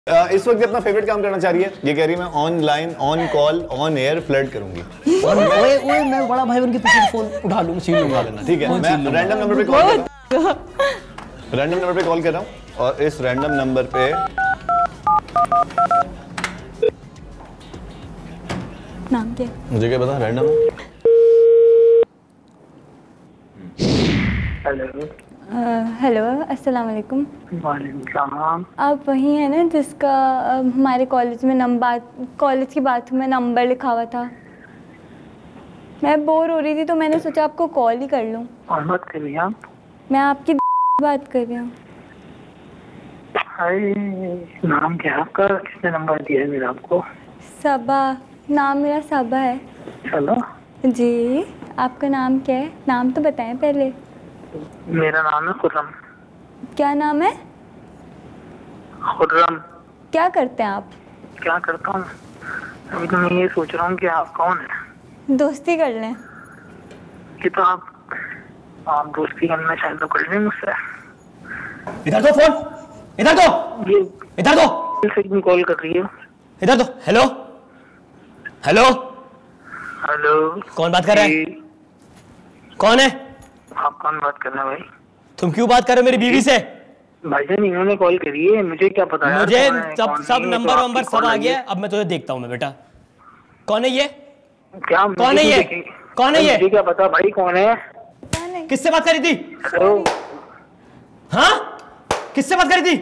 इस वक्त अपना फेवरेट काम करना चाह रही है। ये कह रही है मैं online, on call, on air flirt करूंगी। ओए मैं बड़ा भाई उनके पीछे फोन उठा लूंगा, छीन लूंगा। ठीक है, मैं रैंडम नंबर पे कॉल कर रहा हूं। रैंडम नंबर पे कॉल कर रहा हूं और इस रैंडम नंबर पे नाम क्या? मुझे क्या पता, रैंडम। हेलो। हेलो, अस्सलाम वालेकुम। वालेकुम सलाम। आप वही हैं ना जिसका हमारे कॉलेज में कॉलेज की बात में नंबर लिखा हुआ था? मैं बोर हो रही थी तो मैंने सोचा आपको कॉल ही कर लूं। कौन बात कर रही हैं आप? मैं आपकी बात कर रही हूँ। नाम क्या है आपका? किसने नंबर दिया है मेरा आपको? सबा। नाम मेरा सबा है। चलो जी, आपका नाम क्या है? नाम तो बताएं पहले। मेरा नाम है खुर्रम। क्या नाम है? खुर्रम। क्या करते हैं आप? क्या करता हूँ? अभी तो मैं ये सोच रहा हूँ कि आप कौन है। दोस्ती कर लें। कि तो आप दोस्ती करना चाहें तो कर लें मुझसे। इधर दो फोन, इधर दो, ये इधर दो। से कॉल कर रही है। इधर दो। Hello hello hello. कौन बात कर रहा है? कौन है? आप कौन बात कर रहे हैं भाई? तुम क्यों बात कर रहे हो मेरी बीवी से? भाईजान इन्होंने कॉल करी है, मुझे क्या पता यार। मुझे कौन सब नहीं, नंबर तो वंबर आपकी सब कॉल आ आई गया है। है। अब मैं तुझे देखता हूँ मैं बेटा। कौन है ये? क्या कौन है ये? कौन है ये? मुझे क्या पता भाई कौन है। किससे बात करी थी? हेलो। हाँ, किससे बात करी थी?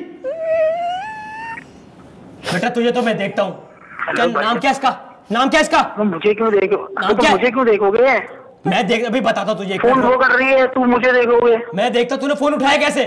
बेटा तुझे तो मैं देखता हूँ। क्या नाम क्या इसका? नाम क्या इसका? मुझे क्यों मुझे क्यों देखोगे? मैं देख अभी बताता तुझे। फोन वो कर रही है, तू मुझे देखोगे? मैं देखता। तूने फोन उठाया कैसे?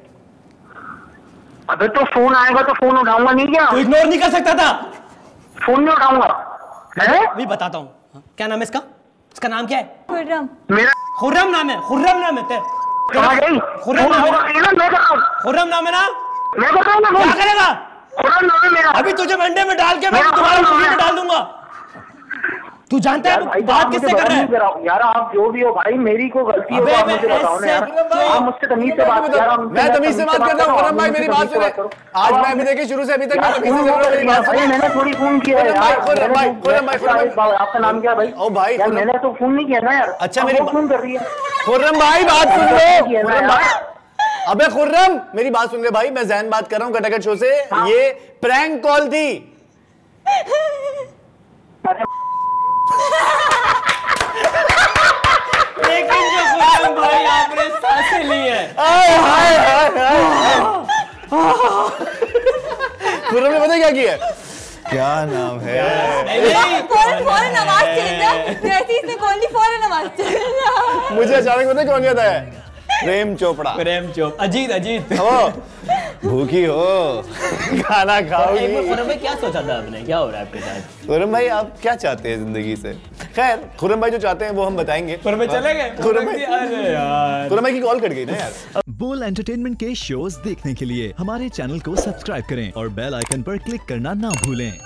अबे तो फोन आएगा तो फोन उठाऊंगा नहीं क्या? तू इग्नोर नहीं कर सकता था। फोन नहीं उठाऊंगा। अभी बताता हूँ। क्या नाम है इसका? इसका नाम क्या है? खुर्रम। मेरा खुर्रम नाम है। खुर्रम नाम है खुर्रम नाम है। खुर्रम नाम है ना? मैं कर रहा हूँ क्या करेगा? खुर्रम नाम है मेरा। अभी तुझे मंडे में डाल के मैं तुम्हारे मुंह में डाल दूंगा। तू जानता है बात किससे कर रहा है? यार आप जो भी हो भाई, मेरी को गलती हो तो आप मुझे बताओ ना यार। आप मुझसे तमीज से बात कर। मैं तमीज से बात कर रहा हूँ। खुर्रम भाई मेरी बात सुने। आज मैं अभी देखिए शुरू से अभी तक मैं तमीज से कर रहा हूँ। मेरी बात सुने। मैंने थोड़ी फोन किया है यार। खुर्रम भाई आपका नाम क्या है भाई? ओ भाई यार मैंने तो फोन नहीं किया ना यार। अच्छा मेरी फोन कर रही है। खुर्रम भाई बात सुन लो। खुर्रम भाई, अबे खुर्रम मेरी बात सुन ले भाई। मैं जैन बात कर रहा हूँ कटाकट शो से। ये प्रैंक कॉल थी। लेकिन जो खुर्रम भाई आपने सांसें ली है। खुर्रम ने पता क्या किया? क्या नाम है? फौरन आवाज चेंज। जैसे इसने कॉल ली फौरन आवाज चेंज। मुझे अचानक पता कौन याद आया? प्रेम चोपड़ा। प्रेम चोप। अजीत ओ भूखी हो खाना खाओगी। खुर्रम भाई क्या सोचा था आपने? क्या हो रहा है आपके साथ? खुर्रम भाई आप क्या चाहते हैं जिंदगी से? खैर खुर्रम भाई जो चाहते हैं वो हम बताएंगे। खुर्रम भाई चले गए? खुर्रम भाई, अरे यार खुर्रम भाई की कॉल कट गई ना यार। बोल एंटरटेनमेंट के शोज देखने के लिए हमारे चैनल को सब्सक्राइब करें और बेल आइकन पर क्लिक करना ना भूलें।